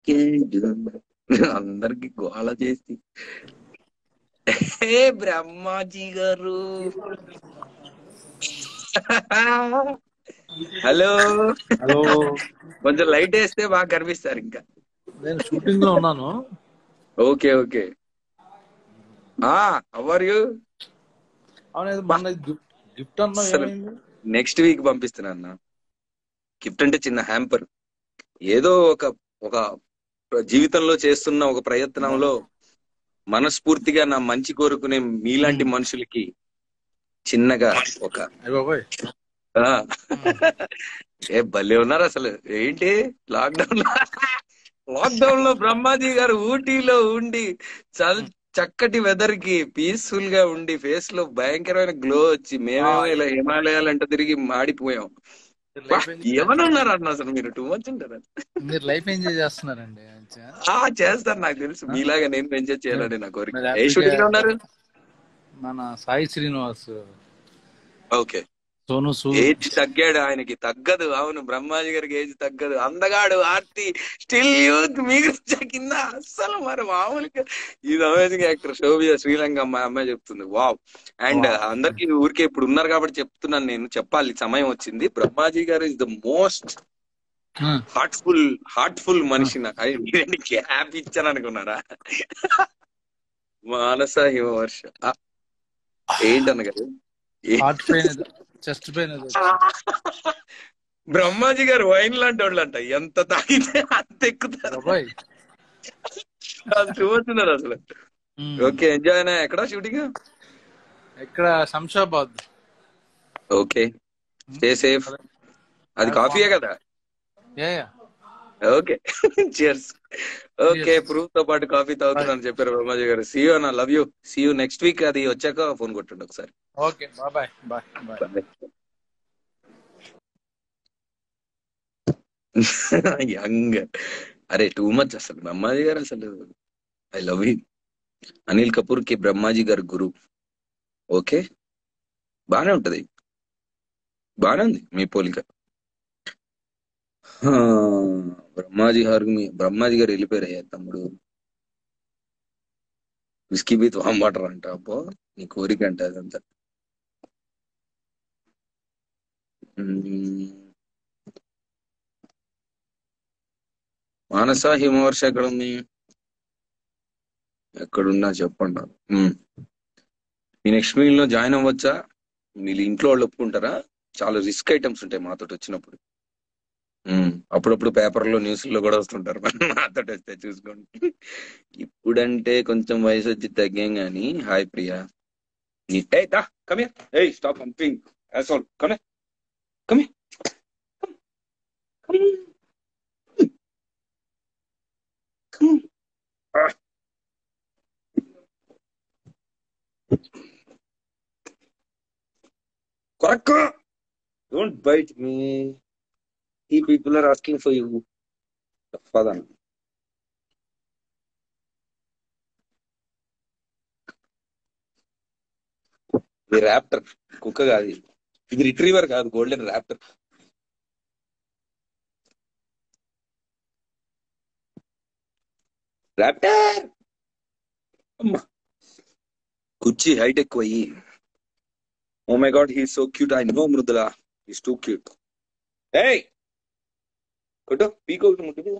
అందరికి గోళ చేసి హే బ్రహ్మాజీ గారు. హలో. హలో. కొంచెం లైట్ వేస్తే బాగా కనిపిస్తారు ఇంకా. నేను షూటింగ్ లో ఉన్నాను. Okay okay. How are you? అవును, మొన్న గిఫ్ట్ అన్నా అసలు ఏమైంది? నెక్స్ట్ వీక్ పంపిస్తున్నా అన్న. గిఫ్ట్ అంటే చిన్న హ్యాంపర్. ఏదో ఒక ఒక జీవితంలో చేస్తున్న ఒక ప్రయత్నంలో మనస్ఫూర్తిగా నా మంచి కోరుకునే మీలాంటి మనుషులకి చిన్నగా ఒక బాబాయ్, ఏ భలే ఉన్నారు అసలు. ఏంటి లాక్డౌన్ లో బ్రహ్మాజీ గారు ఊటీలో ఉండి చక్కటి వెదర్ కి పీస్ఫుల్ గా ఉండి ఫేస్ లో భయంకరమైన గ్లో వచ్చి మేమేమో ఇలా హిమాలయాలంటే తిరిగి మాడిపోయాం. ఏమన్నా ఉన్నారు అన్న అసలు మీరు టూ మచ్ ఉంటారు. మీరు లైఫ్ ఎంజాయ్ చేస్తున్నారండి. చేస్తారు నాకు తెలుసు. మీలాగా నేను ఎంజాయ్ చేయాలని నా కోరిక. మీరు ఏ హ్యాపీగా. షూటింగ్ లో ఉన్నారు? మన సాయి శ్రీనివాస్, ఓకే. సోను సూద్. ఏజ్ తగ్గాడు, ఆయనకి తగ్గదు. అవును, బ్రహ్మాజీ గారికి ఏజ్ తగ్గదు. అందగాడు, ఆర్తి, స్టిల్ యూత్. మీకు కింద అస్సలు మరి మామూలుగా ఇది అమేజింగ్ యాక్టర్ శోభియా శ్రీలంక అమ్మాయి చెప్తుంది. వావ్. అండ్ అందరికి ఊరికే ఇప్పుడు ఉన్నారు కాబట్టి చెప్తున్నాను, నేను చెప్పాలి సమయం వచ్చింది. బ్రహ్మాజీ గారు ఇస్ ద మోస్ట్ హార్ట్ఫుల్ మనిషి. నాకు క్యాప్ ఇచ్చాను అనుకున్నారా? మానస హిమవర్ష ఏంటన్న కదా, heart pain, chest pain. Brahmaji గారు వైన్ లాంటి వాళ్ళు అంట. ఎంత తాగితే అంత ఎక్కుతారు. అది చూస్తున్నారు అసలు. ఓకే, ఎంజాయ్ అయినా. ఎక్కడ షూటింగ్? ఇక్కడ శంషాబాద్. Okay, stay safe. అది కాఫీయే కదా? Okay, cheers. ఓకే, ప్రూఫ్ తో పాటు కాఫీ తాగుతున్నాను చెప్పారు బ్రహ్మాజీ గారు. సీ యూ అన్న, love you. See you next week. అది వచ్చాక ఫోన్ కొట్టండి ఒకసారి. Okay, bye bye bye. Young. అరే టూ మచ్ అసలు బ్రహ్మాజీ గారు అసలు. I love you. Anil Kapoor కి బ్రహ్మాజీ గారు గురు. ఓకే, బానే ఉంటది, బానే ఉంది మీ పోలిక. బ్రహ్మాజీ గారు వెళ్ళిపోయారు. అయ్యా తమ్ముడు, విస్కీ బీత్ వామ్ వాటర్ అంట. అబ్బో, నీ కోరిక అంట అదంతా. మానస హిమవర్ష ఎక్కడ ఉంది? ఎక్కడున్నా చెప్పండి. మీ నెక్స్ట్ మీల్ లో జాయిన్ అవ్వచ్చా? మీరు ఇంట్లో వాళ్ళు ఒప్పుకుంటారా? చాలా రిస్క్ ఐటమ్స్ ఉంటాయి మాతో వచ్చినప్పుడు. అప్పుడప్పుడు పేపర్లో న్యూస్లో కూడా వస్తుంటారు. నాతో వస్తే చూసుకోండి. ఇప్పుడంటే కొంచెం వయసు వచ్చి తగ్గాం గానీ. Hi Priya. Stop humping. Quacka! Don't bite me. He people are asking for you. Father. ఇది ర్యాప్టర్ కుక్క కాదు. ఇది రిట్రీవర్ కాదు, గోల్డెన్ ర్యాప్టర్. ర్యాప్టర్ అమ్మా, కుర్చీ హైట్ ఎక్కువ అయ్యి. Oh my god, he so cute. I know Mrudula, he's too cute. ఏయ్ కొట్టు, పీకో ముట్టు.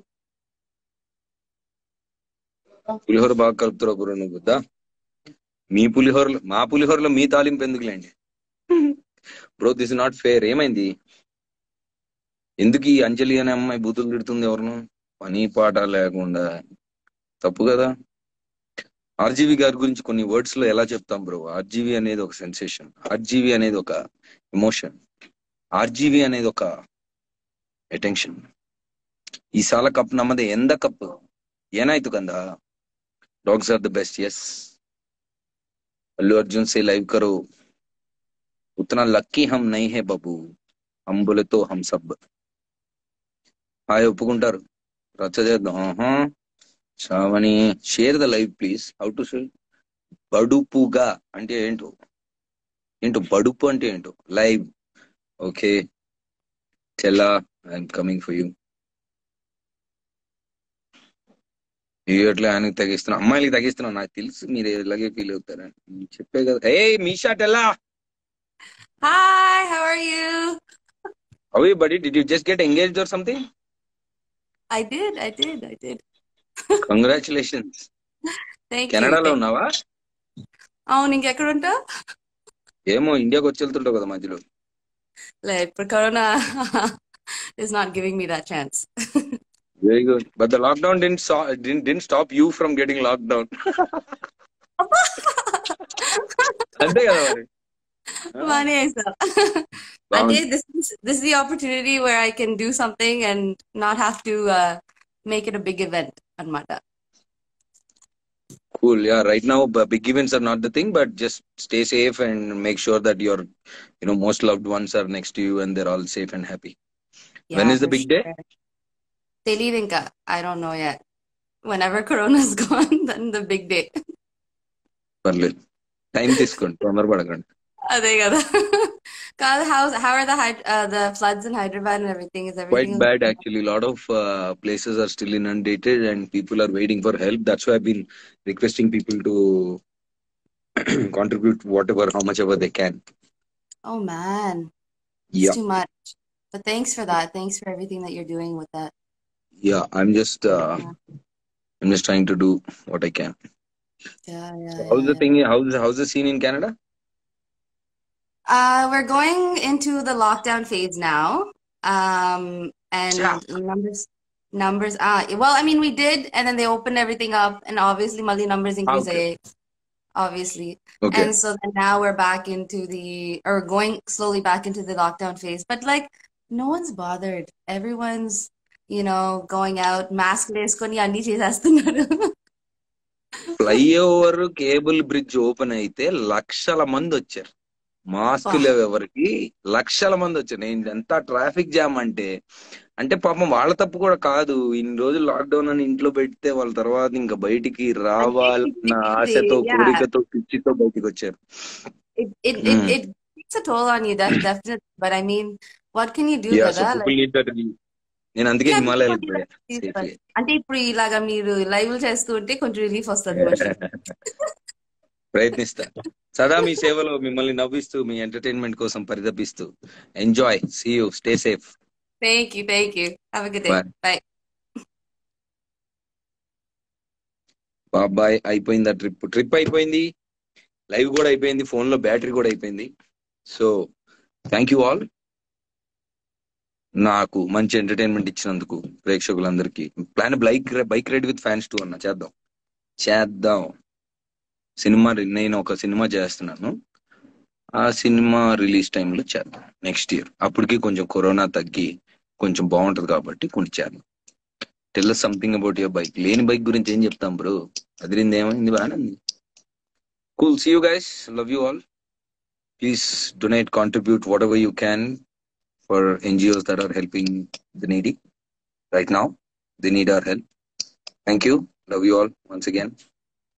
పులిహోర బాగా కలుపుతారు బ్రో నువ్వు వద్దా? మీ పులిహోరలో మా పులిహోరలో మీ తాలింపు ఎందుకులేండి bro. This is not fair. ఏమైంది? ఎందుకు ఈ అంజలి అనే అమ్మాయి బూతులు తిడుతుంది ఎవరిను? పని పాట లేకుండా. తప్పు కదా. ఆర్జీవి గారి గురించి కొన్ని వర్డ్స్ లో ఎలా చెప్తాం బ్రో? ఆర్జీవి అనేది ఒక సెన్సేషన్, ఆర్జీవి అనేది ఒక ఎమోషన్, ఆర్జీవి అనేది ఒక అటెన్షన్. ಈ ಸಾಲ ಕಪ್ ನಮ್ಮದೇ. ಎಂದ ಕಪ್ ಏನಾಯ್ತು ಕಂದ? Dogs are the best. Yes, Allu Arjun से लाइव करो. उतना लक्की हम नहीं है बाबू, हम बोले तो हम सब. హాయ్, ఒప్పుకుంటారు. రచ్చ చేద్దాం. Shravani, share the live please. How to share? బడుపుగా అంటే ఏంటో, బడుపు అంటే ఏంటో. లైవ్. ఓకే చెల్లా, ఐఎమ్ కమింగ్ ఫర్ యూ. ఇట్లా ఆయనకి తగ్గిస్తున్నా, అమ్మాయిలకి తగ్గిస్తున్నావు, నాకు తెలుసు మీరు ఇలాగే ఫీల్ అవుతారని చెప్పే కదా. ఏ Meesha టెల్లా Hi, how are you? అవి బడి, did you just get engaged or something? I did. Congratulations. Thank you. కెనడాలో ఉన్నావా? అవును, ఇంకెక్కడుంటా? ఏమో ఇండియాకి వచ్చి వెళ్తుంటావు కదా మధ్యలో. ఇప్పుడు corona is not giving me that chance. Very good, but the lockdown didn't stop you from getting locked down. అంతే కదా మరి. Mane aisa. బాగుంది. This is the opportunity where I can do something and not have to make it a big event anamata. Cool. Yeah, right now big events are not the thing, but just stay safe and make sure that your most loved ones are next to you and they're all safe and happy. When Yeah, is the for big day? sure. Televinka, I don't know yet. Whenever corona's gone, then the big day. పర్లేదు, time తీసుకోండి, తొందరపడకండి. అదే కదా. How are the floods in Hyderabad and everything? Is Quite everything bad actually. A lot of places are still inundated and people are waiting for help. That's why I've been requesting people to contribute whatever, how much ever they can. Oh man, it's Yeah. too much. But thanks for that. Thanks for everything that you're doing with that. Yeah, I'm just trying to do what I can. So how's the thing? How's the scene in Canada? We're going into the lockdown phase now. And Yeah. numbers. Well, I mean, we did, and then they opened everything up, and obviously, Mali numbers increase. Okay. Obviously. Okay. And so then now we're back or going slowly back into the lockdown phase. But like, no one's bothered. Everyone's, going out, mask వేసుకొని అన్ని చేసేస్తున్నారు. Flyover cable bridge open అయితే లక్షల మంది వచ్చారు. Mask లేవు ఎవరికి, లక్షల మంది వచ్చారు. నేను ఎంత ట్రాఫిక్ జామ్ అంటే పాపం వాళ్ళ తప్పు కూడా కాదు. ఇన్ని రోజులు లాక్డౌన్ అని ఇంట్లో పెడితే వాళ్ళ తర్వాత ఇంకా బయటికి రావాలన్న ఆశతో, కోరికతో, పిచ్చితో బయటికి వచ్చారు. It takes a toll on you, definitely. But I mean, what can you do? Yeah, so people need that. నేను అందుకే హిమాలయాలకు పోయా. అంటే ఇప్పుడు ఇలాగా మీరు లైవ్ చేస్తూ ఉంటే కొంచెం రిలీఫ్ వస్తుంది. ప్రయత్నిస్తా. సదా మీ సేవలో మిమ్మల్ని నవ్విస్తూ, మీ ఎంటర్టైన్మెంట్ కోసం పరితపిస్తూ. Enjoy. See you. Stay safe. Thank you. Have a good day. Bye. బాబాయ్. అయిపోయింది ఆ ట్రిప్ అయిపోయింది, లైవ్ కూడా అయిపోయింది, ఫోన్ లో బ్యాటరీ కూడా అయిపోయింది. సో థ్యాంక్ యూ ఆల్, నాకు మంచి ఎంటర్టైన్మెంట్ ఇచ్చినందుకు ప్రేక్షకులందరికీ. Plan bike ride with fans 2 అన్న చేద్దాం. నేను ఒక సినిమా చేస్తున్నాను, ఆ సినిమా రిలీజ్ టైంలో చేద్దాం నెక్స్ట్ ఇయర్. అప్పటికి కొంచెం కరోనా తగ్గి కొంచెం బాగుంటది కాబట్టి కొంచెం చేద్దాం. Tell us something about your bike. లేని బైక్ గురించి ఏం చెప్తాం బ్రో? అదిరింది, ఏమైంది, బాగానే ఉంది. Cool. See you guys. Love you all. Please donate, contribute whatever you can for NGOs that are helping the needy right now. They need our help. Thank you. Love you all once again.